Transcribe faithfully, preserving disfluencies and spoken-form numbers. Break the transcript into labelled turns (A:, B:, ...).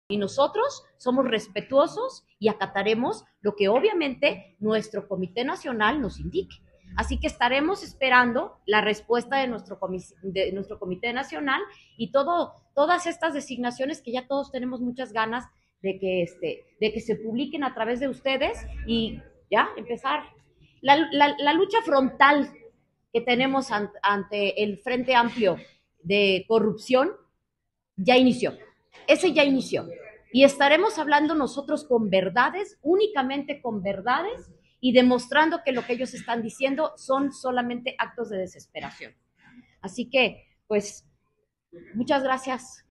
A: Y nosotros somos respetuosos y acataremos lo que obviamente nuestro Comité Nacional nos indique. Así que estaremos esperando la respuesta de nuestro, de nuestro Comité Nacional y todo, todas estas designaciones que ya todos tenemos muchas ganas de que, este, de que se publiquen a través de ustedes y ya empezar. La, la, la lucha frontal que tenemos ante, ante el Frente Amplio de Corrupción ya inició. Ese ya inició. Y estaremos hablando nosotros con verdades, únicamente con verdades, y demostrando que lo que ellos están diciendo son solamente actos de desesperación. Así que, pues, muchas gracias.